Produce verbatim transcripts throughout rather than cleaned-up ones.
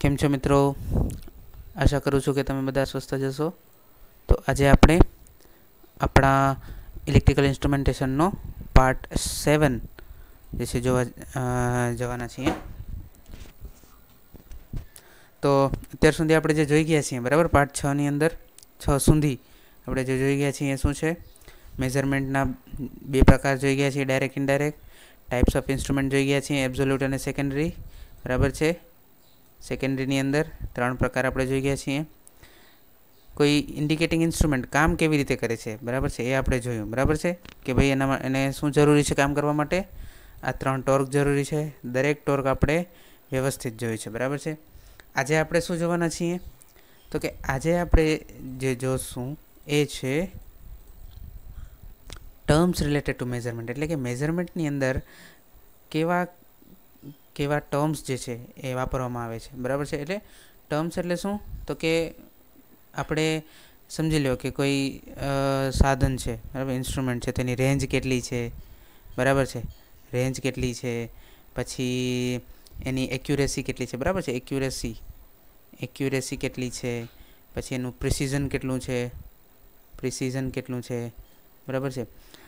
કેમ છો મિત્રો? આશા કરું છું કે તમે બધા સ્વસ્થ જ હશો. તો આજે આપણે આપણા ઇલેક્ટ્રિકલ ઇન્સ્ટ્રુમેન્ટેશનનો પાર્ટ સેવન જે છે જોવા જવાના છીએ. તો અત્યાર સુધી આપણે જે જોઈ ગયા છીએ બરાબર, પાર્ટ છની અંદર છ સુધી આપણે જે જોઈ ગયા છીએ શું છે, મેઝરમેન્ટના બે પ્રકાર જોઈ ગયા છીએ, direct indirect. Types of instrument જોઈ ગયા છીએ, એબ્સોલ્યુટ અને સેકન્ડરી. બરાબર છે. સેકન્ડરીની અંદર ત્રણ પ્રકાર આપણે જોઈ ગયા છીએ. કોઈ ઇન્ડિકેટિંગ ઇન્સ્ટ્રુમેન્ટ કામ કેવી રીતે કરે છે બરાબર છે એ આપણે જોયું. બરાબર છે કે ભાઈ એના એને શું જરૂરી છે કામ કરવા માટે? આ ત્રણ ટોર્ક જરૂરી છે. દરેક ટોર્ક આપણે વ્યવસ્થિત જોયું છે. બરાબર છે. આજે આપણે શું જોવાના છીએ તો કે આજે આપણે જે જોશું એ છે ટર્મ્સ રિલેટેડ ટુ મેઝરમેન્ટ. એટલે કે મેઝરમેન્ટની અંદર કેવા કેવા ટર્મ્સ જે છે એ વાપરવામાં આવે છે. બરાબર છે. એટલે ટર્મ્સ એટલે શું તો કે આપણે સમજી લો કે કોઈ સાધન છે બરાબર, ઇન્સ્ટ્રુમેન્ટ છે, તેની રેન્જ કેટલી છે. બરાબર છે. રેન્જ કેટલી છે, પછી એની એક્યુરેસી કેટલી છે. બરાબર છે. એક્યુરેસી એક્યુરેસી કેટલી છે, પછી એનું પ્રિસિઝન કેટલું છે પ્રિસિઝન કેટલું છે. બરાબર છે.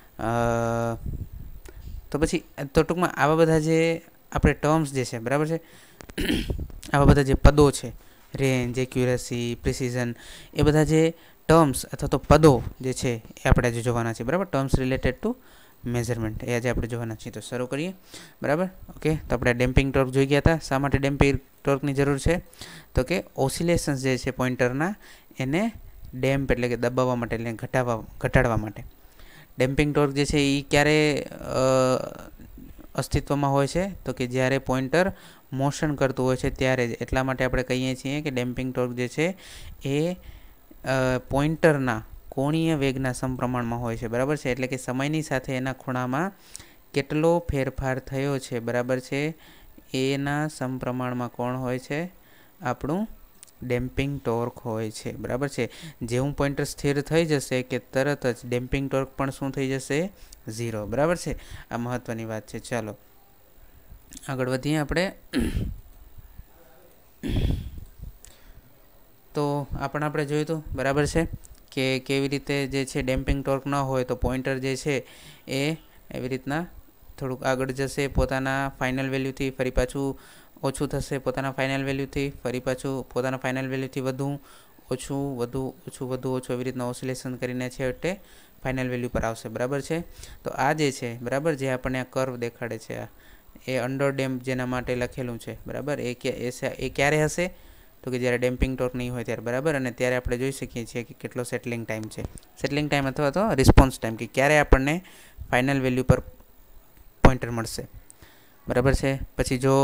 તો પછી તો ટૂંકમાં આવા બધા જે આપણે ટર્મ્સ જે છે બરાબર છે, આવા બધા જે પદો છે, રેન્જ, એક્યુરેસી, પ્રિસિઝન, એ બધા જે ટર્મ્સ અથવા તો પદો જે છે એ આપણે આજે જોવાના છે. બરાબર, ટર્મ્સ રિલેટેડ ટુ મેઝરમેન્ટ એ આજે આપણે જોવાના છીએ. તો શરૂ કરીએ. બરાબર. ઓકે. તો આપણે ડેમ્પિંગ ટોર્ક જોઈ ગયા હતા. શા માટે ડેમ્પિંગ ટોર્કની જરૂર છે તો કે ઓસિલેશન્સ જે છે પોઇન્ટરના એને ડેમ્પ એટલે કે દબાવવા માટે, એટલે ઘટાડવા ઘટાડવા માટે. ડેમ્પિંગ ટોર્ક જે છે એ ક્યારે અસ્તિત્વમાં હોય છે તો કે જ્યારે પોઇન્ટર મોશન કરતું હોય છે ત્યારે જ. એટલા માટે આપણે કહીએ છીએ કે ડેમ્પિંગ ટોર્ક જે છે એ પોઇન્ટરના કોણીય વેગના સમપ્રમાણમાં હોય છે. બરાબર છે. એટલે કે સમયની સાથે એના ખૂણામાં કેટલો ફેરફાર થયો છે બરાબર છે એના સમપ્રમાણમાં કોણ હોય છે? આપણું ડેમ્પિંગ ટોર્ક હોય છે. બરાબર છે. જેવું પોઇન્ટર સ્થિર થઈ જશે કે તરત જ ડેમ્પિંગ ટોર્ક પણ શું થઈ જશે? ઝીરો. બરાબર છે. આ મહત્વની વાત છે. ચાલો આગળ વધીએ આપણે. તો આ પણ આપણે જોયું હતું. બરાબર છે કે કેવી રીતે જે છે ડેમ્પિંગ ટોર્ક ન હોય તો પોઇન્ટર જે છે એ એવી રીતના થોડુંક આગળ જશે પોતાના ફાઇનલ વેલ્યુથી, ફરી પાછું ઓછું થશે પોતાના ફાઇનલ વેલ્યુથી, ફરી પાછું પોતાના ફાઇનલ વેલ્યુથી વધુ ઓછું, વધુ ઓછું, વધુ ઓછું, એવી રીતના ઓસિલેશન કરીને છેવટે ફાઇનલ વેલ્યુ પર આવશે. બરાબર છે. તો આ જે છે બરાબર, જે આપણને આ કર્વ દેખાડે છે આ એ અંડર ડેમ્પ જેના માટે લખેલું છે બરાબર, એ એ ક્યારે હશે તો કે જ્યારે ડેમ્પિંગ ટોર્ક નહીં હોય ત્યારે. બરાબર. અને ત્યારે આપણે જોઈ શકીએ છીએ કે કેટલો સેટલિંગ ટાઈમ છે, સેટલિંગ ટાઈમ અથવા તો રિસ્પોન્સ ટાઈમ, કે ક્યારે આપણને ફાઇનલ વેલ્યુ પર પોઇન્ટર મળશે. બરાબર છે. પછી જો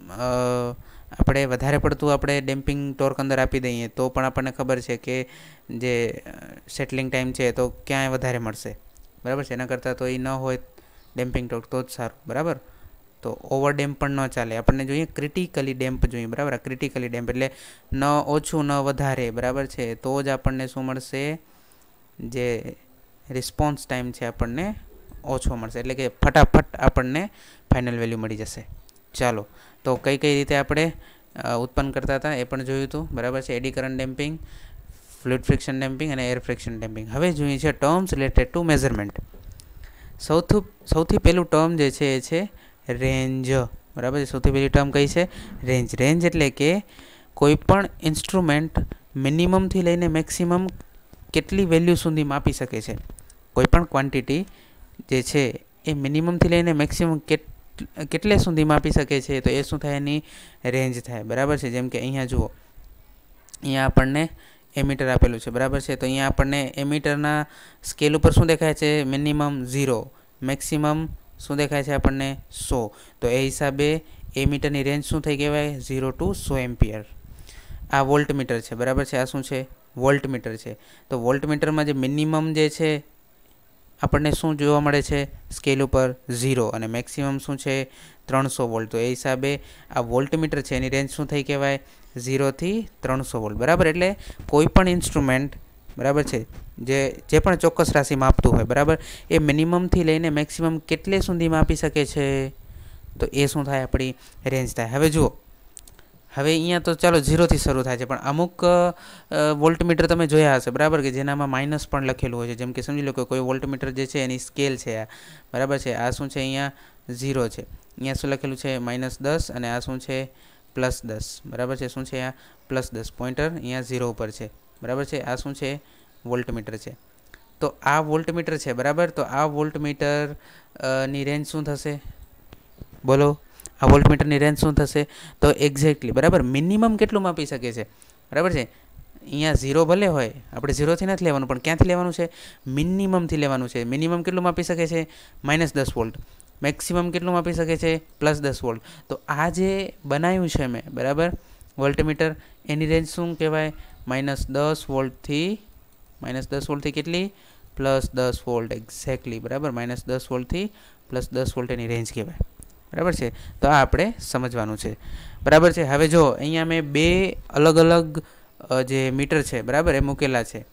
આપણે વધારે પડતું આપણે ડેમ્પિંગ ટોર્ક અંદર આપી દઈએ તો પણ આપણને ખબર છે કે જે સેટલિંગ ટાઈમ છે તો ક્યાંય વધારે મળશે. બરાબર છે. એના કરતાં તો એ ન હોય ડેમ્પિંગ ટોર્ક તો જ સારું. બરાબર. તો ઓવર ડેમ્પ પણ ન ચાલે. આપણને જોઈએ ક્રિટિકલી ડેમ્પ જોઈએ. બરાબર. ક્રિટિકલી ડેમ્પ એટલે ન ઓછું ન વધારે. બરાબર છે. તો જ આપણને શું મળશે? જે રિસ્પોન્સ ટાઈમ છે આપણને ઓછો મળશે. એટલે કે ફટાફટ આપણને ફાઇનલ વેલ્યુ મળી જશે. ચાલો તો કઈ કઈ રીતે આપણે ઉત્પન્ન કરતા હતા એ પણ જોયું હતું. બરાબર છે. Eddy current damping, fluid friction damping અને એર ફ્રિક્શન ડેમ્પિંગ. હવે જોઈએ છે ટર્મ્સ રિલેટેડ ટુ મેઝરમેન્ટ. સૌથી સૌથી પહેલું ટર્મ જે છે એ છે રેન્જ. બરાબર છે. સૌથી પહેલી ટર્મ કઈ છે? રેન્જ. રેન્જ એટલે કે કોઈ પણ ઇન્સ્ટ્રુમેન્ટ મિનિમમથી લઈને મેક્સિમમ કેટલી વેલ્યુ સુધી માપી શકે છે. કોઈ પણ ક્વોન્ટિટી જે છે એ મિનિમમથી લઈને મેક્સિમમ કેટ કેટલે સુધી માપી શકે છે તો એ શું થાય? એની રેન્જ થાય. બરાબર છે. જેમ કે અહીંયા જુઓ, અહીંયા આપણને એમીટર આપેલું છે. બરાબર છે. તો અહીંયા આપણને એમીટરના સ્કેલ ઉપર શું દેખાય છે? મિનિમમ ઝીરો, મેક્સિમમ શું દેખાય છે આપણને? સો. તો એ હિસાબે એમીટરની રેન્જ શું થઈ કહેવાય? ઝીરો ટુ સો એમ્પિયર. આ વોલ્ટ મીટર છે. બરાબર છે. આ શું છે? વોલ્ટ મીટર છે. તો વોલ્ટ મીટરમાં જે મિનિમમ જે છે આપણને શું જોવા મળે છે સ્કેલ ઉપર? ઝીરો. અને મેક્સિમમ શું છે? ત્રણસો વોલ્ટ. તો એ હિસાબે આ વોલ્ટ મીટર છે એની રેન્જ શું થઈ કહેવાય? ઝીરોથી ત્રણસો વોલ્ટ. બરાબર. એટલે કોઈ પણ ઇન્સ્ટ્રુમેન્ટ બરાબર છે જે જે પણ ચોક્કસ રાશિ માપતું હોય બરાબર, એ મિનિમમથી લઈને મેક્સિમમ કેટલે સુધી માપી શકે છે તો એ શું થાય? આપણી રેન્જ થાય. હવે જુઓ, હવે અહીંયા તો ચાલો ઝીરોથી શરૂ થાય છે, પણ અમુક વોલ્ટમીટર તમે જોયા હશે, બરાબર, કે જેનામાં માઇનસ પણ લખેલું હોય છે. જેમ કે સમજી લો કે કોઈ વોલ્ટમીટર જે છે એની સ્કેલ છે આ, બરાબર છે. આ શું છે? અહીંયા ઝીરો છે. અહીંયા શું લખેલું છે? માઇનસ દસ. અને આ શું છે? પ્લસ દસ, બરાબર છે. શું છે આ? પ્લસ દસ. પોઈન્ટર અહીંયા ઝીરો ઉપર છે, બરાબર છે. આ શું છે? વોલ્ટમીટર છે. તો આ વોલ્ટમીટર છે, બરાબર. તો આ વોલ્ટમીટર ની રેન્જ શું થશે? બોલો, આ વોલ્ટમીટરની રેન્જ શું થશે? તો એક્ઝેક્ટલી, બરાબર, મિનિમમ કેટલું માપી શકે છે, બરાબર છે. અહીંયા ઝીરો ભલે હોય, આપણે ઝીરોથી નથી લેવાનું, પણ ક્યાંથી લેવાનું છે? મિનિમમથી લેવાનું છે. મિનિમમ કેટલું માપી શકે છે? માઇનસ દસ વોલ્ટ. મેક્સિમમ કેટલું માપી શકે છે? પ્લસ દસ વોલ્ટ. તો આ જે બનાવ્યું છે મેં, બરાબર, વોલ્ટમીટર, એની રેન્જ શું કહેવાય? માઇનસ દસ વોલ્ટથી માઇનસ દસ વોલ્ટથી કેટલી? પ્લસ દસ વોલ્ટ. એક્ઝેક્ટલી, બરાબર. માઇનસ દસ વોલ્ટથી પ્લસ દસ વોલ્ટ એની રેન્જ કહેવાય, બરાબર છે. તો આ આપણે સમજવાનું છે, બરાબર છે. હવે જો અહીંયા મેં બે અલગ અલગ જે મીટર છે, બરાબર, એ મૂકેલા છે.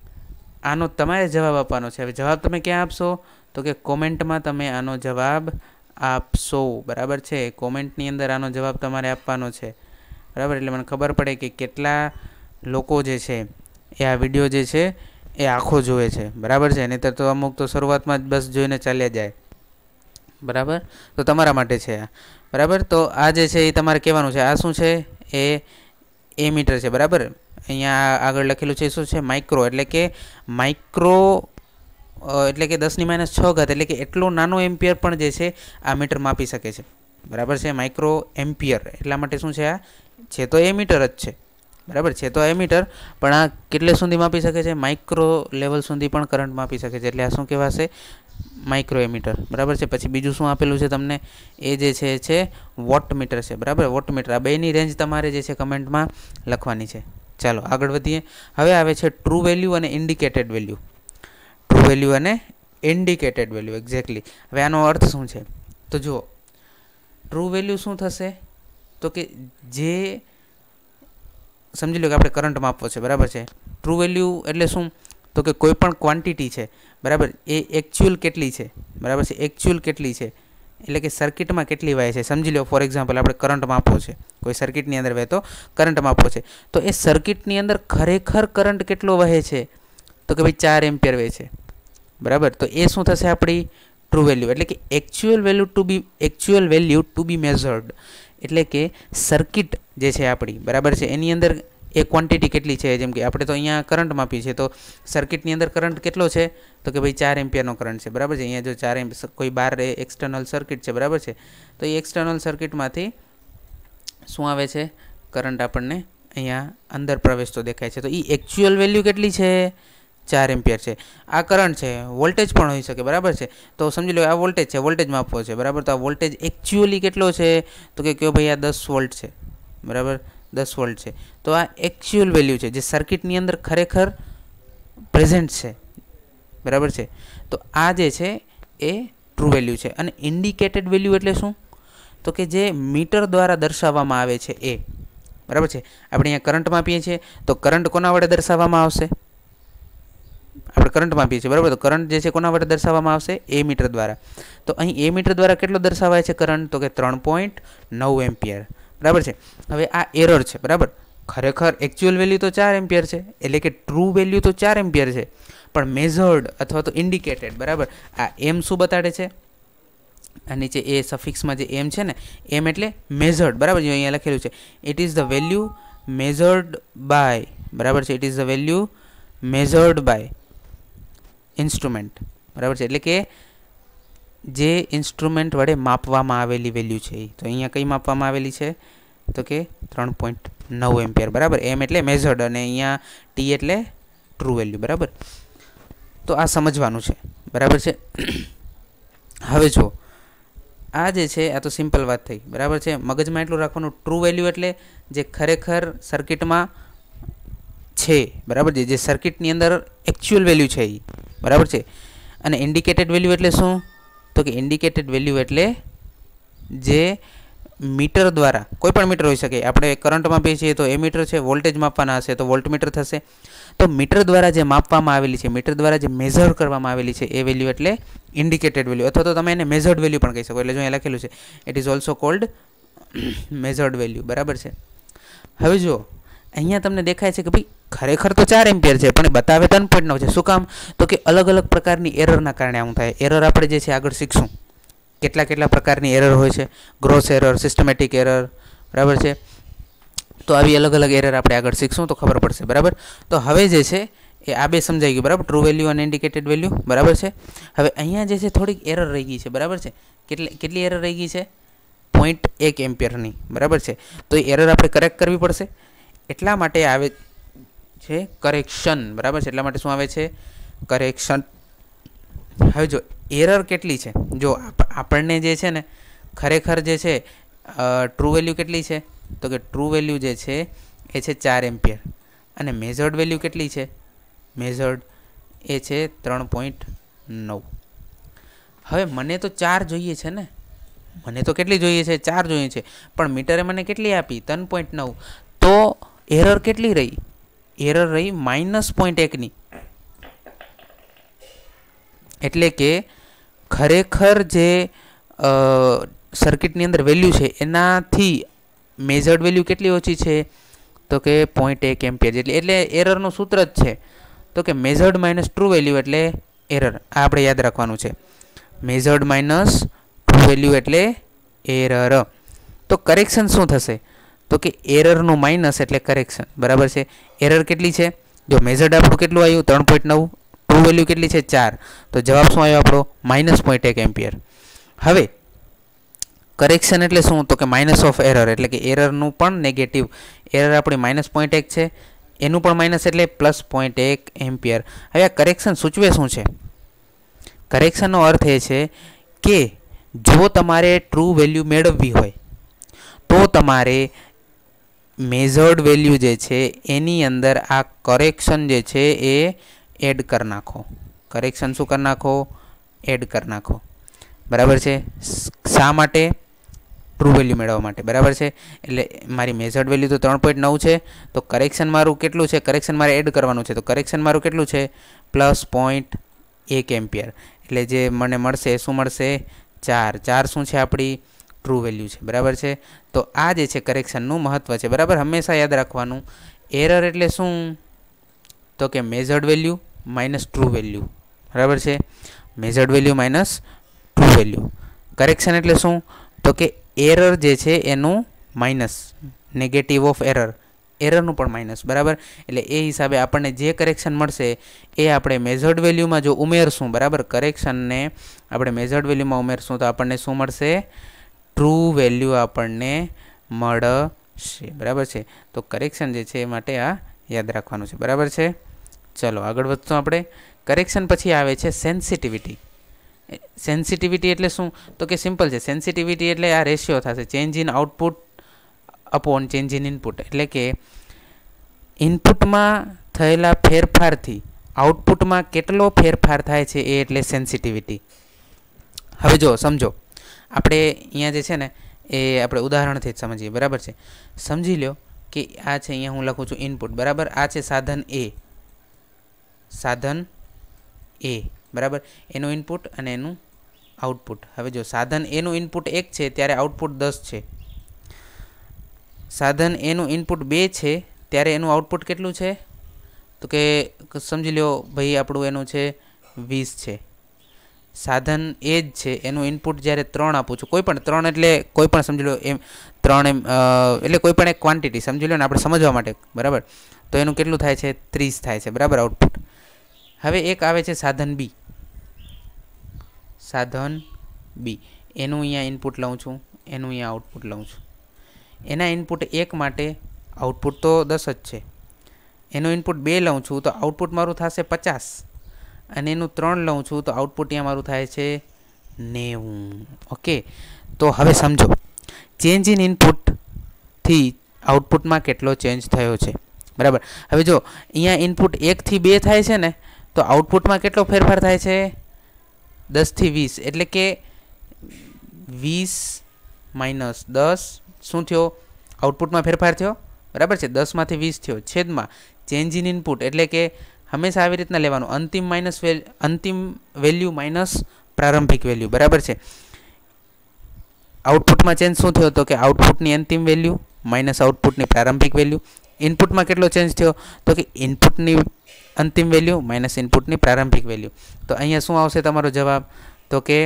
આનો તમારે જવાબ આપવાનો છે. હવે જવાબ તમે ક્યાં આપશો? તો કે કોમેન્ટમાં તમે આનો જવાબ આપશો, બરાબર છે. કોમેન્ટની અંદર આનો જવાબ તમારે આપવાનો છે, બરાબર. એટલે મને ખબર પડે કે કેટલા લોકો જે છે એ આ વિડીયો જે છે એ આખો જોવે છે, બરાબર છે. નહીંતર તો અમુક તો શરૂઆતમાં જ બસ જોઈને ચાલ્યા જાય, બરાબર. તો તમારા માટે છે આ, બરાબર. તો આ જે છે એ તમારે કહેવાનું છે. આ શું છે? એ એ મીટર છે, બરાબર. અહીંયા આગળ લખેલું છે શું છે? માઇક્રો. એટલે કે માઇક્રો એટલે કે દસની માઇનસ છ ઘાત, એટલે કે એટલો નાનો એમ્પિયર પણ જે છે આ મીટર માપી શકે છે, બરાબર છે. માઇક્રો એમ્પિયર એટલા માટે શું છે? આ છે તો એ મીટર જ છે, બરાબર છે. તો એ મીટર પણ આ કેટલે સુધી માપી શકે છે? માઇક્રો લેવલ સુધી પણ કરંટ માપી શકે છે. એટલે આ શું કહેવાશે? માઇક્રો એમીટર, બરાબર છે. પછી બીજું શું આપેલું છે તમને? એ જે છે છે વોટમીટર છે, બરાબર. વોટમીટર. આ બેની રેન્જ તમારે જે છે કમેન્ટમાં લખવાની છે. ચાલો આગળ વધીએ. હવે આવે છે ટ્રુ વેલ્યુ અને ઇન્ડિકેટેડ વેલ્યુ. ટ્રુ વેલ્યુ અને ઇન્ડિકેટેડ વેલ્યુ, એક્ઝેક્ટલી. હવે આનો અર્થ શું છે? તો જુઓ, ટ્રુ વેલ્યુ શું થશે? તો કે જે સમજી લો કે આપણે કરંટ માપવો છે, બરાબર છે. ટ્રુ વેલ્યુ એટલે શું? તો કે કોઈ પણ ક્વોન્ટિટી છે, બરાબર, એ એકચ્યુઅલ કેટલી છે, બરાબર છે. એકચ્યુઅલ કેટલી છે એટલે કે સર્કિટમાં કેટલી વહે છે. સમજી લો ફોર એક્ઝામ્પલ આપણે કરંટ માપવો છે, કોઈ સર્કિટની અંદર વહેતો કરંટ માપવો છે. તો એ સર્કિટની અંદર ખરેખર કરંટ કેટલો વહે છે? તો કે ભાઈ ચાર એમ્પિયર વહે છે, બરાબર. તો એ શું થશે? આપણી ટ્રુ વેલ્યુ. એટલે કે actual value to be actual value to be measured. એટલે કે સર્કિટ જે છે આપણી, બરાબર છે, એની અંદર એ ક્વોન્ટિટી કેટલી છે. જેમ કે આપણે તો અહીંયા કરંટ માપીએ છીએ, તો સર્કિટની અંદર કરંટ કેટલો છે? તો કે ભાઈ ચાર એમ્પિયરનો કરંટ છે, બરાબર છે. અહીંયા જો ચાર એમ્પ કોઈ બાર એક્સટર્નલ સર્કિટ છે, બરાબર છે. તો એ એક્સટર્નલ સર્કિટમાંથી શું આવે છે? કરંટ આપણને અહીંયા અંદર પ્રવેશતો દેખાય છે. તો એ એકચ્યુઅલ વેલ્યુ કેટલી છે? ચાર એમ્પિયર છે. આ કરંટ છે, વોલ્ટેજ પણ હોઈ શકે, બરાબર છે. તો સમજી લો આ વોલ્ટેજ છે, વોલ્ટેજ માપવો છે, બરાબર. તો આ વોલ્ટેજ એકચ્યુઅલી કેટલો છે? તો કે કયો ભાઈ આ દસ વોલ્ટ છે, બરાબર, દસ વોલ્ટ છે. તો આ એકચ્યુઅલ વેલ્યુ છે જે સર્કિટની અંદર ખરેખર પ્રેઝન્ટ છે, બરાબર છે. તો આ જે છે એ ટ્રુ વેલ્યુ છે. અને ઇન્ડિકેટેડ વેલ્યુ એટલે શું? તો કે જે મીટર દ્વારા દર્શાવવામાં આવે છે એ, બરાબર છે. આપણે અહીંયા કરંટ માપીએ છીએ, તો કરંટ કોના વડે દર્શાવવામાં આવશે? આપણે કરંટ માપીએ છીએ, બરાબર. તો કરંટ જે છે કોના વડે દર્શાવવામાં આવશે? એ મીટર દ્વારા. તો અહીં એ મીટર દ્વારા કેટલો દર્શાવાય છે કરંટ? તો કે ત્રણ પોઈન્ટ નવ એમ્પિયર, બરાબર છે. હવે આ એરર છે, બરાબર. ખરેખર એકચ્યુઅલ વેલ્યુ તો ચાર એમ્પિયર છે, એટલે કે ટ્રુ વેલ્યુ તો ચાર એમ્પિયર છે, પણ મેઝર્ડ અથવા તો ઇન્ડિકેટેડ, બરાબર, આ એમ શું બતાડે છે? આ નીચે એ સફિક્સમાં જે એમ છે ને, એમ એટલે મેઝર્ડ, બરાબર. જે અહીંયા લખેલું છે, it is the value measured by, બરાબર છે. It is the value measured by instrument, બરાબર છે. એટલે કે જે ઇન્સ્ટ્રુમેન્ટ વડે માપવામાં આવેલી વેલ્યુ છે. તો અહીંયા કઈ માપવામાં આવેલી છે? તો કે ત્રણ પોઈન્ટ નવ એમ્પિયર, બરાબર. એમ એટલે મેઝર્ડ અને અહીંયા ટી એટલે ટ્રુ વેલ્યુ, બરાબર. તો આ સમજવાનું છે, બરાબર છે. હવે જો આ જે છે આ તો સિમ્પલ વાત થઈ, બરાબર છે. મગજમાં એટલું રાખવાનું, ટ્રુ વેલ્યુ એટલે જે ખરેખર સર્કિટમાં છે, બરાબર છે, જે સર્કિટની અંદર એકચ્યુઅલ વેલ્યુ છે એ, બરાબર છે. અને ઇન્ડિકેટેડ વેલ્યુ એટલે શું? તો કે ઇન્ડિકેટેડ વેલ્યુ એટલે જે મીટર દ્વારા, કોઈ પણ મીટર હોઈ શકે, આપણે કરંટ માપીએ છીએ તો એ મીટર છે, વોલ્ટેજ માપવાના હશે તો વોલ્ટમીટર થશે. તો મીટર દ્વારા જે માપવામાં આવેલી છે, મીટર દ્વારા જે મેઝર કરવામાં આવેલી છે એ વેલ્યુ એટલે ઇન્ડિકેટેડ વેલ્યુ, અથવા તો તમે એને મેઝર્ડ વેલ્યુ પણ કહી શકો. એટલે જો અહીંયા લખેલું છે, it is also called measured value, બરાબર છે. હવે જો અહીંયા તમને દેખાય છે કે ભાઈ ખરેખર તો ચાર એમ્પિયર છે પણ બતાવે ત્રણ પોઈન્ટ નવ છે. શું કામ? તો કે અલગ અલગ પ્રકારની એરરના કારણે આવું થાય. એરર આપણે જે છે આગળ શીખશું કેટલા કેટલા પ્રકારની એરર હોય છે. ગ્રોસ એરર, સિસ્ટમેટિક એરર, બરાબર છે. તો આવી અલગ અલગ એરર આપણે આગળ શીખશું તો ખબર પડશે, બરાબર. તો હવે જે છે એ આ બે સમજાઈ ગયું, બરાબર. ટ્રુ વેલ્યુ અને ઇન્ડિકેટેડ વેલ્યુ, બરાબર છે. હવે અહીંયા જે છે થોડીક એરર રહી ગઈ છે, બરાબર છે. કેટલી કેટલી એરર રહી ગઈ છે? પોઈન્ટ એક એમ્પિયરની, બરાબર છે. તો એ એરર આપણે કરેક્ટ કરવી પડશે. એટલા માટે આવે છે કરેક્શન, બરાબર છે. એટલા માટે શું આવે છે? કરેક્શન. હવે જો એરર કેટલી છે, જો આપણને જે છે ને ખરેખર જે છે ટ્રુ વેલ્યુ કેટલી છે તો કે ટ્રુ વેલ્યુ જે છે એ છે ચાર એમ્પિયર અને મેઝર્ડ વેલ્યુ કેટલી છે? મેઝર્ડ એ છે ત્રણ પોઈન્ટ નવ. હવે મને તો ચાર જોઈએ છે ને, મને તો કેટલી જોઈએ છે? ચાર જોઈએ છે, પણ મીટરે મને કેટલી આપી? ત્રણ પોઈન્ટ નવ. તો એરર કેટલી રહી? એરર રહી માઇનસ પોઈન્ટ એકની. એટલે કે ખરેખર જે સર્કિટની અંદર વેલ્યુ છે એનાથી મેઝર્ડ વેલ્યુ કેટલી ઓછી છે તો કે પોઈન્ટ એક એમ્પિયર જેટલી. એટલે એરરનું સૂત્ર જ છે તો કે મેઝર્ડ માઇનસ ટ્રુ વેલ્યુ એટલે એરર. આ આપણે યાદ રાખવાનું છે. મેઝર્ડ માઇનસ ટ્રુ વેલ્યુ એટલે એરર. તો કરેક્શન શું થશે તો કે એરરનું માઇનસ એટલે કરેક્શન, બરાબર છે. એરર કેટલી છે? જો મેઝર્ડ આપણું કેટલું આવ્યું? ત્રણ પોઈન્ટ નવ. ટ્રુ વેલ્યુ કેટલી છે? ચાર. તો જવાબ શું આવ્યો આપણો? માઇનસ પોઈન્ટ એક એમ્પિયર. હવે કરેક્શન એટલે શું તો કે માઇનસ ઓફ એરર, એટલે કે એરરનું પણ નેગેટિવ. એરર આપણી માઇનસ પોઈન્ટ એક છે, એનું પણ માઇનસ એટલે પ્લસ પોઈન્ટ એક એમ્પિયર. હવે આ કરેક્શન સૂચવે શું છે? કરેક્શનનો અર્થ એ છે કે જો તમારે ટ્રુ વેલ્યુ મેળવવી હોય તો તમારે મેઝર્ડ વેલ્યુ જે છે એની અંદર આ કરેક્શન જે છે એ એડ કરી નાખો. કરેક્શન શું કરી નાખો? એડ કરી નાખો, બરાબર છે. શા માટે? ટ્રુ વેલ્યુ મેળવવા માટે, બરાબર છે. એટલે મારી મેઝર્ડ વેલ્યુ તો ત્રણ પોઈન્ટ નવ છે, તો કરેક્શન મારું કેટલું છે? કરેક્શન મારે એડ કરવાનું છે, તો કરેક્શન મારું કેટલું છે? પ્લસ પોઈન્ટ એક એમ્પિયર. એટલે જે મને મળશે એ શું મળશે? ચાર. ચાર શું છે? આપણી ટ્રુ વેલ્યુ છે, બરાબર છે. તો આ જે છે કરેક્શનનું મહત્ત્વ છે, બરાબર. હંમેશા યાદ રાખવાનું. એરર એટલે શું તો કે measured value minus true value, બરાબર છે. Measured value minus true value. Correction એટલે શું તો કે એરર જે છે એનું માઇનસ, નેગેટિવ ઓફ એરર, એરરનું પણ માઇનસ, બરાબર. એટલે એ હિસાબે આપણને જે કરેક્શન મળશે એ આપણે મેઝર્ડ વેલ્યુમાં જો ઉમેરશું, બરાબર. કરેક્શનને આપણે મેઝર્ડ વેલ્યુમાં ઉમેરશું તો આપણને શું મળશે? ટ્રુ વેલ્યુ આપણને મળશે, બરાબર છે. તો કરેક્શન જે છે એ માટે આ યાદ રાખવાનું છે, બરાબર છે. ચલો આગળ વધશું આપણે. કરેક્શન પછી આવે છે સેન્સિટિવિટી. સેન્સિટિવિટી એટલે શું તો કે સિમ્પલ છે. સેન્સિટિવિટી એટલે આ રેશિયો થશે change in output upon change in input. એટલે કે ઇનપુટમાં થયેલા ફેરફારથી આઉટપુટમાં કેટલો ફેરફાર થાય છે એ એટલે સેન્સિટિવિટી. હવે જો સમજો, આપણે અહીંયા જે છે ને એ આપણે ઉદાહરણથી જ સમજીએ, બરાબર છે. સમજી લો કે આ છે, અહીંયા હું લખું છું ઇનપુટ, બરાબર. આ છે સાધન એ, સાધન એ, બરાબર. એનું ઇનપુટ અને એનું આઉટપુટ. હવે જો સાધન એનું ઇનપુટ એક છે ત્યારે આઉટપુટ દસ છે. સાધન એનું ઇનપુટ બે છે ત્યારે એનું આઉટપુટ કેટલું છે તો કે સમજી લો ભાઈ આપણું એનું છે વીસ છે. સાધન એ જ છે એનું ઇનપુટ જ્યારે ત્રણ આપું છું, કોઈ પણ ત્રણ એટલે કોઈ પણ સમજી લો એમ ત્રણ એમ એટલે કોઈ પણ એક ક્વોન્ટિટી સમજી લો ને આપણે સમજવા માટે, બરાબર. તો એનું કેટલું થાય છે? ત્રીસ થાય છે, બરાબર, આઉટપુટ. હવે એક આવે છે સાધન બી. સાધન બી એનું અહીંયા ઇનપુટ લઉં છું, એનું અહીંયા આઉટપુટ લઉં છું. એના ઇનપુટ એક માટે આઉટપુટ તો દસ જ છે. એનું ઇનપુટ બે લઉં છું તો આઉટપુટ મારું થશે પચાસ, અને એનું ત્રણ લઉં છું તો આઉટપુટ અહીંયા મારું થાય છે નેવું. ઓકે, તો હવે સમજો ચેન્જ ઇન ઇનપુટથી આઉટપુટમાં કેટલો ચેન્જ થયો છે, બરાબર. હવે જો અહીંયા ઇનપુટ એકથી બે થાય છે ને તો આઉટપુટમાં કેટલો ફેરફાર થાય છે? દસથી વીસ. એટલે કે વીસ માઇનસ દસ શું થયો? આઉટપુટમાં ફેરફાર થયો, બરાબર છે. દસમાંથી વીસ થયો છેદમાં ચેન્જ ઇન ઇનપુટ. એટલે કે હંમેશા આવી રીતના લેવાનું, અંતિમ માઇનસ વેલ અંતિમ વેલ્યુ માઇનસ પ્રારંભિક વેલ્યુ, બરાબર છે. આઉટપુટમાં ચેન્જ શું થયો તો કે આઉટપુટની અંતિમ વેલ્યુ માઇનસ આઉટપુટની પ્રારંભિક વેલ્યુ. ઇનપુટમાં કેટલો ચેન્જ થયો? તો કે ઇનપુટની અંતિમ વેલ્યુ માઇનસ ઇનપુટની પ્રારંભિક વેલ્યુ. તો અહીંયા શું આવશે તમારો જવાબ? તો કે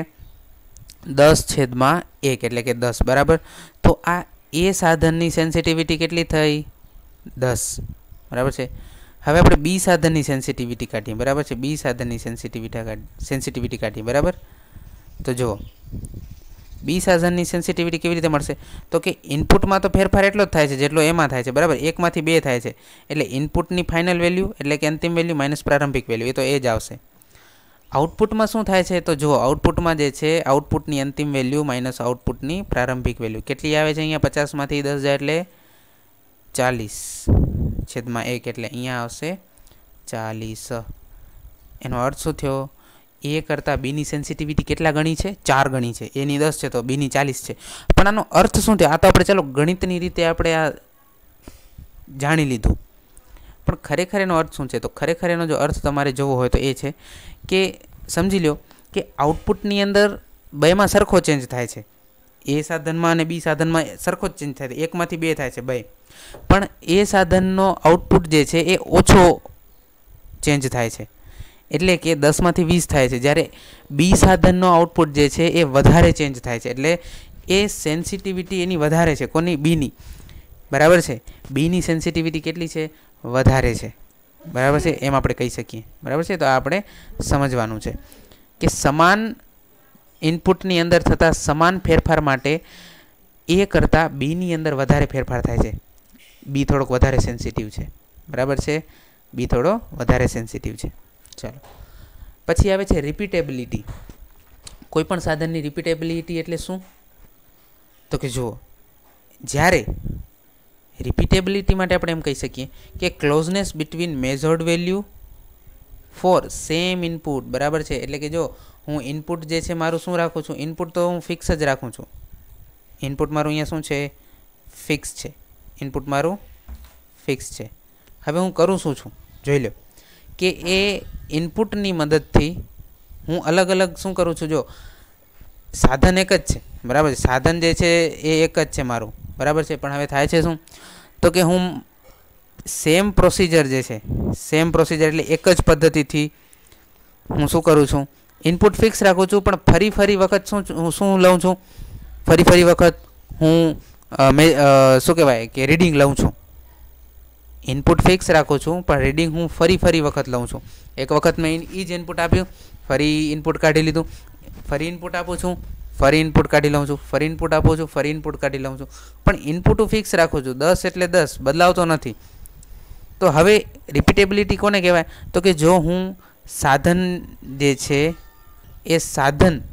દસ છેદમાં એક એટલે કે દસ. બરાબર. તો આ એ સાધનની સેન્સિટિવિટી કેટલી થઈ? દસ. બરાબર છે. હવે આપણે બી સાધનની સેન્સિટિવિટી કાઢીએ. બરાબર છે. બી સાધનની સેન્સિટિવિટી કાઢી સેન્સિટિવિટી કાઢીએ. બરાબર. તો જુઓ બી સાધનની સેન્સિટિવિટી કેવી રીતે મળશે? તો કે ઇનપુટમાં તો ફેરફાર એટલો જ થાય છે જેટલો એમાં થાય છે. બરાબર. એકમાંથી બે થાય છે એટલે ઇનપુટની ફાઇનલ વેલ્યુ એટલે કે અંતિમ વેલ્યુ માઇનસ પ્રારંભિક વેલ્યુ, એ તો એ જ આવશે. આઉટપુટમાં શું થાય છે? તો જુઓ આઉટપુટમાં જે છે આઉટપુટની અંતિમ વેલ્યુ માઇનસ આઉટપુટની પ્રારંભિક વેલ્યુ કેટલી આવે છે? અહીંયા પચાસમાંથી દસ જાય એટલે ચાલીસ છેદમાં એક એટલે અહીંયા આવશે ચાલીસ. એનો અર્થ શું થયો? એ કરતાં બીની સેન્સિટિવિટી કેટલા ગણી છે? ચાર ગણી છે. એની દસ છે તો બીની ચાલીસ છે. પણ આનો અર્થ શું થયો? આ તો આપણે ચાલો ગણિતની રીતે આપણે આ જાણી લીધું, પણ ખરેખર એનો અર્થ શું છે? તો ખરેખર એનો જો અર્થ તમારે જોવો હોય તો એ છે કે સમજી લો કે આઉટપુટની અંદર બેમાં સરખો ચેન્જ થાય છે. એ સાધનમાં અને બી સાધનમાં સરખો જ ચેન્જ થાય છે. એકમાંથી બે થાય છે બે, પણ એ સાધનનો આઉટપુટ જે છે એ ઓછો ચેન્જ થાય છે એટલે કે દસમાંથી વીસ થાય છે, જ્યારે બી સાધનનો આઉટપુટ જે છે એ વધારે ચેન્જ થાય છે. એટલે એ સેન્સિટિવિટી એની વધારે છે. કોની? બીની. બરાબર છે. બીની સેન્સિટિવિટી કેટલી છે? વધારે છે. બરાબર છે. એમ આપણે કહી શકીએ. બરાબર છે. તો આ આપણે સમજવાનું છે કે સમાન ઇનપુટની અંદર થતા સમાન ફેરફાર માટે એ કરતાં બીની અંદર વધારે ફેરફાર થાય છે. બી થોડોક વધારે સેન્સિટિવ છે. બરાબર છે. બી થોડો વધારે સેન્સિટિવ છે. ચાલો પછી આવે છે રિપીટેબિલિટી. કોઈ પણ સાધનની રિપીટેબિલિટી એટલે શું? તો કે જુઓ જ્યારે રિપીટેબિલિટી માટે આપણે એમ કહી શકીએ કે closeness between measured value for same input. બરાબર છે. એટલે કે જો હું ઇનપુટ જે છે મારું શું રાખું છું? ઇનપુટ તો હું ફિક્સ જ રાખું છું. ઇનપુટ મારું અહીંયા શું છે? ફિક્સ છે. ઇનપુટ મારું ફિક્સ છે. હવે હું કરું શું છું? જોઈ લો કે એ ઇનપુટની મદદથી હું અલગ અલગ શું કરું છું? જો સાધન એક જ છે. બરાબર છે. સાધન જે છે એ એક જ છે મારું. બરાબર છે. પણ હવે થાય છે શું? તો કે હું સેમ પ્રોસિજર જે છે સેમ પ્રોસિજર એટલે એક જ પદ્ધતિથી હું શું કરું છું? ઇનપુટ ફિક્સ રાખું છું, પણ ફરી ફરી વખત શું હું શું લઉં છું? ફરી ફરી વખત હું મેં શું કહેવાય કે રીડિંગ લઉં છું. ઇનપુટ ફિક્સ રાખું છું પણ રીડિંગ હું ફરી ફરી વખત લઉં છું. એક વખત મેં એ જ ઇનપુટ આપ્યું, ફરી ઇનપુટ કાઢી લીધું, ફરી ઇનપુટ આપું છું, ફરી ઇનપુટ કાઢી લઉં છું, ફરી ઇનપુટ આપું છું, ફરી ઇનપુટ કાઢી લઉં છું. પણ ઇનપુટ હું ફિક્સ રાખું છું. દસ એટલે દસ, બદલાવતો નથી. તો હવે રિપીટેબિલિટી કોને કહેવાય? તો કે જો હું સાધન જે છે એ સાધન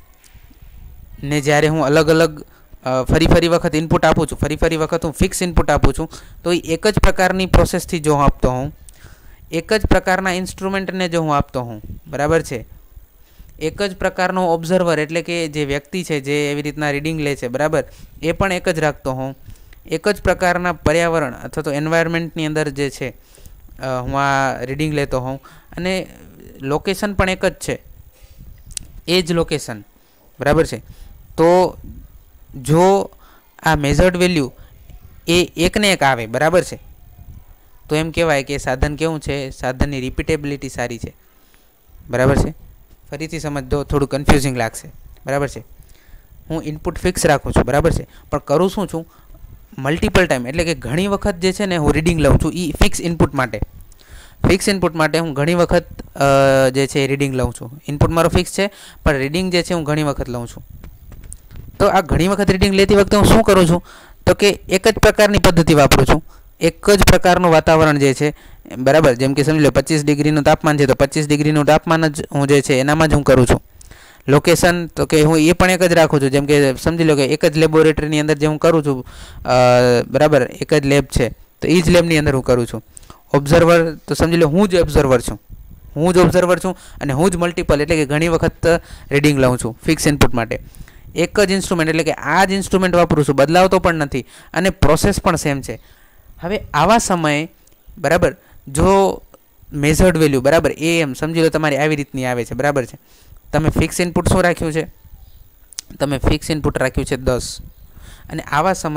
ને જ્યારે હું અલગ અલગ ફરી ફરી વખત ઇનપુટ આપું છું, ફરી ફરી વખત હું ફિક્સ ઇનપુટ આપું છું, તો એ એક જ પ્રકારની પ્રોસેસથી જો હું આપતો હોઉં, એક જ પ્રકારના ઇન્સ્ટ્રુમેન્ટને જો હું આપતો હોઉં, બરાબર છે, એક જ પ્રકારનો ઓબ્ઝર્વર એટલે કે જે વ્યક્તિ છે જે એવી રીતના રીડિંગ લે છે, બરાબર, એ પણ એક જ રાખતો હોઉં, એક જ પ્રકારના પર્યાવરણ અથવા તો એન્વાયરમેન્ટની અંદર જે છે હું આ રીડિંગ લેતો હોઉં, અને લોકેશન પણ એક જ છે, એ જ લોકેશન, બરાબર છે, તો જો આ મેઝર્ડ વેલ્યુ એ એકને એક આવે, બરાબર છે, તો એમ કહેવાય કે સાધન કેવું છે, સાધનની રિપીટેબિલિટી સારી છે, બરાબર છે. ફરીથી સમજો, થોડું કન્ફ્યુઝિંગ લાગશે, બરાબર છે. હું ઇનપુટ ફિક્સ રાખું છું, બરાબર છે, પણ કરું શું છું, મલ્ટિપલ ટાઈમ એટલે કે ઘણી વખત જે છે ને હું રીડિંગ લઉં છું. એ ફિક્સ ઇનપુટ માટે ફિક્સ ઇનપુટ માટે હું ઘણી વખત જે છે એ રીડિંગ લઉં છું. ઇનપુટ મારો ફિક્સ છે પણ રીડિંગ જે છે હું ઘણી વખત લઉં છું. તો આ ઘણી વખત રીડિંગ લેતી વખતે હું શું કરું છું, તો કે એક જ પ્રકારની પદ્ધતિ વાપરું છું, એક જ પ્રકારનું વાતાવરણ જે છે, બરાબર, જેમ કે સમજી લો પચીસ ડિગ્રીનું તાપમાન છે તો પચીસ ડિગ્રીનું તાપમાન જ હું જે છે એનામાં જ હું કરું છું. લોકેશન તો કે હું એ પણ એક જ રાખું છું, જેમ કે સમજી લો કે એક જ લેબોરેટરીની અંદર જે હું કરું છું, બરાબર, એક જ લેબ છે તો એ જ લેબની અંદર હું કરું છું. ઓબ્ઝર્વર તો સમજી લો હું જ ઓબ્ઝર્વર છું, હું જ ઓબ્ઝર્વર છું અને હું જ મલ્ટિપલ એટલે કે ઘણી વખત રીડિંગ લઉં છું ફિક્સ ઇનપુટ માટે. એક જ ઇન્સ્ટ્રુમેન્ટ એટલે કે આ જ ઇન્સ્ટ્રુમેન્ટ વાપરું છું, બદલાવતો પણ નથી અને પ્રોસેસ પણ સેમ છે. હવે આવા સમયે, બરાબર, જો મેઝર્ડ વેલ્યુ, બરાબર, એ એમ સમજી લો તમારી આવી રીતની આવે છે, બરાબર છે, તમે ફિક્સ ઇનપુટ શું રાખ્યું છે, તમે ફિક્સ ઇનપુટ રાખ્યું છે દસ, અને આવા સમયે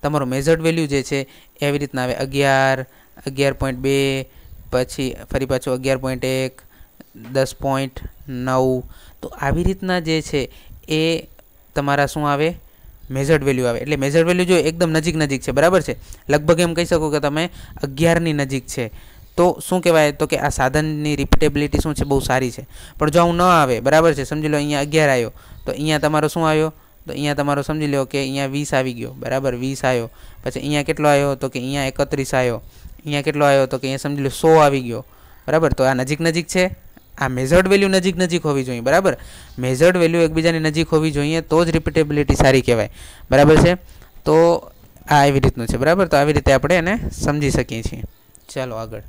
તમારું મેઝર્ડ વેલ્યુ જે છે એ આવી રીતના આવે અગિયાર અગિયાર પોઈન્ટ બે પછી ફરી પાછું અગિયાર પોઈન્ટ એક દસ પોઈન્ટ નવ તો આવી રીતના જે છે એ તમારા શું આવે મેઝર્ડ વેલ્યુ આવે એટલે મેઝર્ડ વેલ્યુ જો એકદમ નજીક નજીક છે બરાબર છે લગભગ એમ કહી શકો કે તમે અગિયારની નજીક છે તો શું કહેવાય તો કે આ સાધનની રિપીટેબિલિટી શું છે બહુ સારી છે પણ જો આવું ન આવે બરાબર છે સમજી લો અહીંયા અગિયાર આવ્યો તો અહીંયા તમારો શું આવ્યો તો અહીંયા તમારો સમજી લો કે અહીંયા વીસ આવી ગયો બરાબર વીસ આવ્યો પછી અહીંયા કેટલો આવ્યો તો કે અહીંયા એકત્રીસ આવ્યો અહીંયા કેટલો આવ્યો તો કે અહીંયા સમજી લો સો આવી ગયો બરાબર તો આ નજીક નજીક છે આ મેઝર્ડ વેલ્યુ નજીક નજીક હોવી જોઈએ બરાબર મેઝર્ડ વેલ્યુ એકબીજાની નજીક હોવી જોઈએ તો જ રિપીટેબિલિટી સારી કહેવાય બરાબર છે તો આ એવી રીતનું છે બરાબર તો આવી રીતે આપણે એને સમજી શકીએ છીએ ચાલો આગળ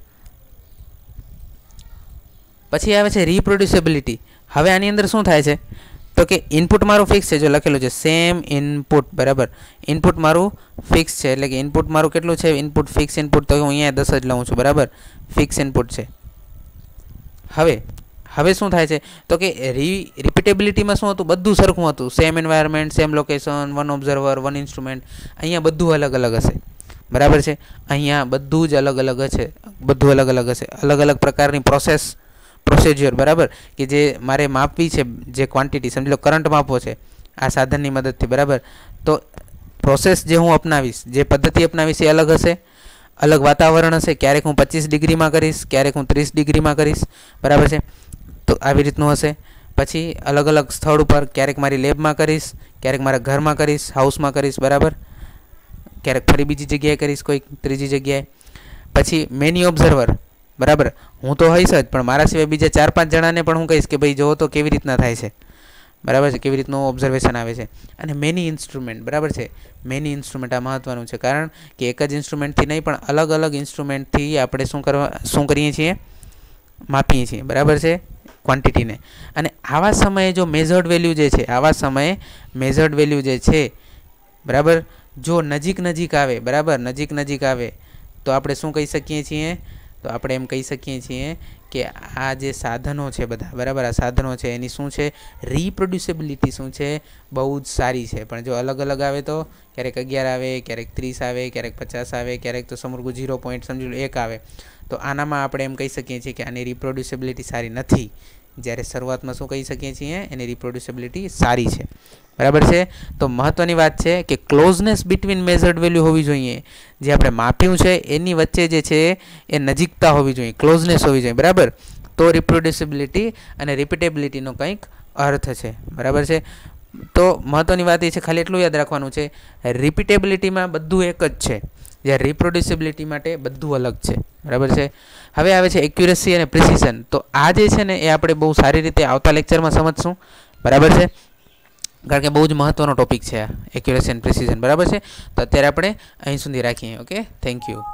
પછી આવે છે રિપ્રોડ્યુસિબિલિટી હવે આની અંદર શું થાય છે તો કે ઇનપુટ મારું ફિક્સ છે જો લખેલું છે સેમ ઇનપુટ બરાબર ઇનપુટ મારું ફિક્સ છે એટલે કે ઇનપુટ મારું કેટલું છે ઇનપુટ ફિક્સ ઇનપુટ તો હું અહીંયા દસ જ લઉં છું બરાબર ફિક્સ ઇનપુટ છે હવે હવે શું થાય છે તો કે રી રિપીટેબિલિટીમાં શું હતું બધું સરખું હતું same environment same location one observer one instrument અહીંયા બધું અલગ અલગ હશે બરાબર છે અહીંયા બધું જ અલગ અલગ હશે બધું અલગ અલગ હશે અલગ અલગ પ્રકારની પ્રોસેસ પ્રોસિજર બરાબર કે જે મારે માપવી છે જે ક્વોન્ટિટી સમજી લો કરંટ માપવો છે આ સાધનની મદદથી બરાબર તો પ્રોસેસ જે હું અપનાવીશ જે પદ્ધતિ અપનાવીશ એ અલગ હશે અલગ વાતાવરણ હશે ક્યારેક હું પચીસ ડિગ્રીમાં કરીશ ક્યારેક હું ત્રીસ ડિગ્રીમાં કરીશ બરાબર છે તો આવી રીતનું હશે પછી અલગ અલગ સ્થળ ઉપર ક્યારેક મારી લેબમાં કરીશ ક્યારેક મારા ઘરમાં કરીશ હાઉસમાં કરીશ બરાબર ક્યારેક ફરી બીજી જગ્યાએ કરીશ કોઈ ત્રીજી જગ્યાએ પછી મેની ઓબ્ઝર્વર બરાબર હું તો હઈશ જ પણ મારા સિવાય બીજા ચાર પાંચ જણાને પણ હું કહીશ કે ભાઈ જોવો તો કેવી રીતના થાય છે બરાબર છે કેવી રીતનું ઓબ્ઝર્વેશન આવે છે અને મેની ઇન્સ્ટ્રુમેન્ટ બરાબર છે મેની ઇન્સ્ટ્રુમેન્ટ આ મહત્ત્વનું છે કારણ કે એક જ ઇન્સ્ટ્રુમેન્ટથી નહીં પણ અલગ અલગ ઇન્સ્ટ્રુમેન્ટથી આપણે શું કરવા શું કરીએ છીએ માપીએ છીએ બરાબર છે ક્વોન્ટિટીને અને આવા સમયે જો મેઝર્ડ વેલ્યુ જે છે આવા સમયે મેઝર્ડ વેલ્યુ જે છે બરાબર જો નજીક નજીક આવે બરાબર નજીક નજીક આવે તો આપણે શું કહી શકીએ છીએ તો આપણે એમ કહી શકીએ છીએ કે આ જે સાધનો છે બધા બરાબર આ સાધનો છે એની શું છે રિપ્રોડ્યુસિબિલિટી શું છે બહુ જ સારી છે પણ જો અલગ અલગ આવે તો ક્યારેક અગિયાર આવે ક્યારેક ત્રીસ આવે ક્યારેક પચાસ આવે ક્યારેક તો સમગ્ર ઝીરો પોઈન્ટ સમજી લો એક આવે તો આનામાં આપણે એમ કહી શકીએ છીએ કે આની રિપ્રોડ્યુસિબિલિટી સારી નથી જ્યારે શરૂઆતમાં શું કહી શકીએ છીએ એની રિપ્રોડ્યુસિબિલિટી સારી છે બરાબર છે તો મહત્ત્વની વાત છે કે ક્લોઝનેસ બિટવીન મેઝર્ડ વેલ્યુ હોવી જોઈએ જે આપણે માપ્યું છે એની વચ્ચે જે છે એ નજીકતા હોવી જોઈએ ક્લોઝનેસ હોવી જોઈએ બરાબર તો રિપ્રોડ્યુસિબિલિટી અને રિપીટેબિલિટીનો કંઈક અર્થ છે બરાબર છે તો મહત્ત્વની વાત એ છે ખાલી એટલું યાદ રાખવાનું છે રિપીટેબિલિટીમાં બધું એક જ છે જ્યારે રિપ્રોડ્યુસિબિલિટી માટે બધું અલગ છે બરાબર છે હવે આવે છે એક્યુરેસી અને પ્રિસિઝન તો આ જે છે ને એ આપણે બહુ સારી રીતે આવતા લેક્ચરમાં સમજશું બરાબર છે કારણ કે બહુ જ મહત્ત્વનો ટોપિક છે આ એક્યુરેસી અને પ્રિસિઝન બરાબર છે તો અત્યારે આપણે અહીં સુધી રાખીએ ઓકે થેન્ક યુ